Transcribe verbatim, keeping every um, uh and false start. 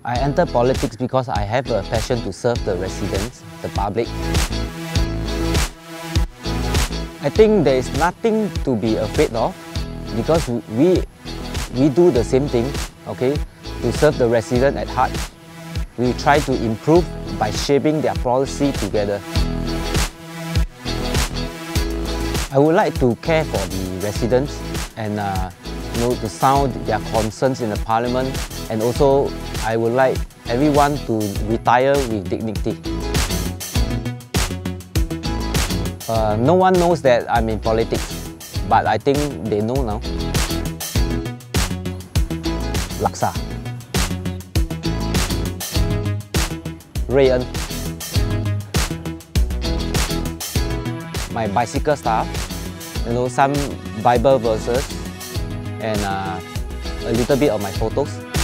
I entered politics because I have a passion to serve the residents, the public. I think there is nothing to be afraid of because we, we do the same thing, okay, to serve the resident at heart. We try to improve by shaping their policy together. I would like to care for the residents and uh, you know, to sound their concerns in the parliament, and also I would like everyone to retire with dignity. Uh, no one knows that I'm in politics, but I think they know now. Laksa. Rayen. My bicycle stuff, you know, some Bible verses, and uh, a little bit of my photos.